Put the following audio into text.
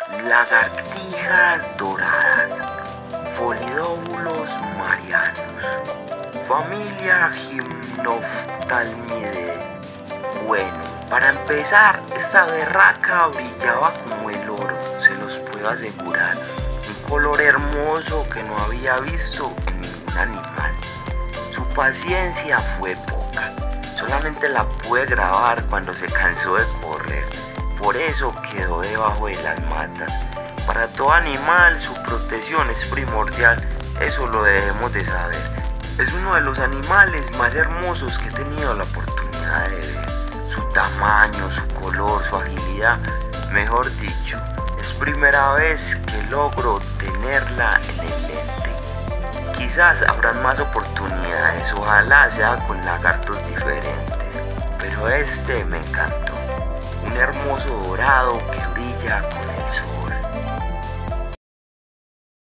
lagartijas doradas, folidóbulos marianos, familia Gymnophthalmidae. Bueno, para empezar, esta berraca brillaba como el oro, se los puedo asegurar. Un color hermoso que no había visto en ningún animal. Su paciencia fue poca, solamente la pude grabar cuando se cansó de correr, por eso quedó debajo de las matas. Para todo animal su protección es primordial, eso lo debemos de saber. Es uno de los animales más hermosos que he tenido la oportunidad de ver. Su tamaño, su color, su agilidad, mejor dicho, es primera vez que logro tenerla en el lente. Quizás habrán más oportunidades, ojalá sea con lagartos diferentes, pero este me encantó. Un hermoso dorado que brilla con el sol.